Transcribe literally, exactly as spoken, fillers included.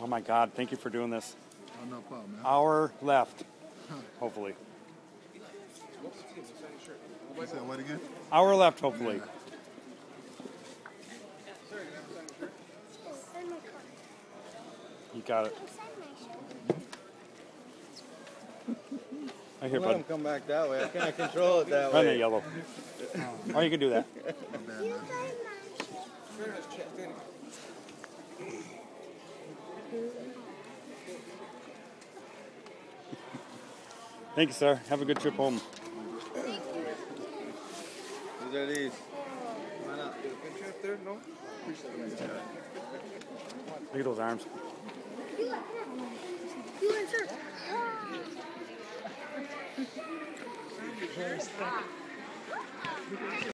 my God, thank you for doing this. Oh, no problem, man. Hour left, hopefully. You said what again? Hour left, hopefully. You got it. Right here, Let bud. him come back that way. I can't control it that Run way. that yellow. Oh, you can do that. Thank you, sir. Have a good trip home. These are these. Why not? Good trip there, no? Look at those arms. You answer.